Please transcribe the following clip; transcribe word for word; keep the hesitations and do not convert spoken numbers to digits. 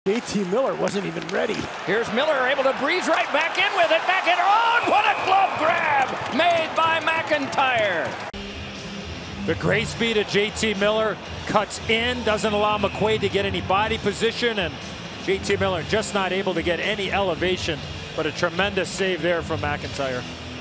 J T Miller wasn't even ready. Here's Miller able to breeze right back in with it. Back in. Oh, what a glove grab made by McIntyre. The great speed of J T Miller cuts in, doesn't allow McQuaid to get any body position, and J T Miller just not able to get any elevation, but a tremendous save there from McIntyre.